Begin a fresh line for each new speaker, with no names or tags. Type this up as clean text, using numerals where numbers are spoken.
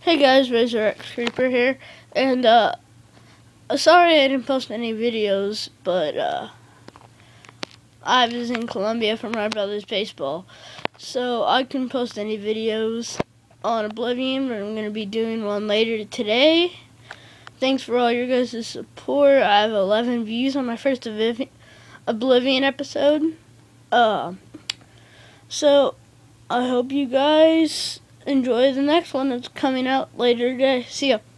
Hey guys, RazorX Creeper here, and sorry I didn't post any videos, but I was in Colombia for my brother's baseball, so I couldn't post any videos on Oblivion, but I'm going to be doing one later today. Thanks for all your guys' support. I have 11 views on my first Oblivion episode, so I hope you guys enjoy the next one that's coming out later today. See ya.